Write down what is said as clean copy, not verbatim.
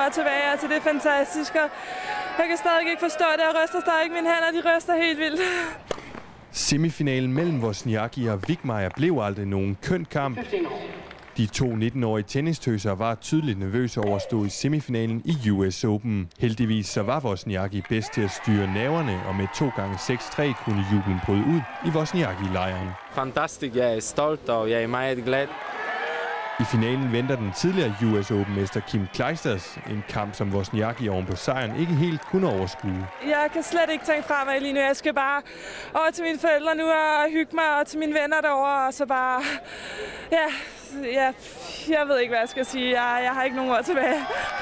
ord tilbage. Altså, det er fantastisk, og jeg kan stadig ikke forstå det. Jeg ryster stadig mine hænder, de ryster helt vildt. Semifinalen mellem Wozniacki og Wigmeier blev aldrig nogen køn kamp. De to 19-årige tennistøser var tydeligt nervøse over at stå i semifinalen i US Open. Heldigvis så var Wozniacki bedst til at styre nerverne, og med 2x6-3 kunne jublen bryde ud i Wozniacki-lejren. Fantastisk, jeg er stolt, og jeg er meget glad. I finalen venter den tidligere US Open-mester Kim Clijsters, en kamp som Wozniacki oven på sejren ikke helt kunne overskue. Jeg kan slet ikke tænke fremad lige nu. Jeg skal bare over til mine forældre nu og hygge mig, og til mine venner derovre, og så bare... Ja, jeg ved ikke, hvad jeg skal sige. Jeg har ikke nogen ord tilbage.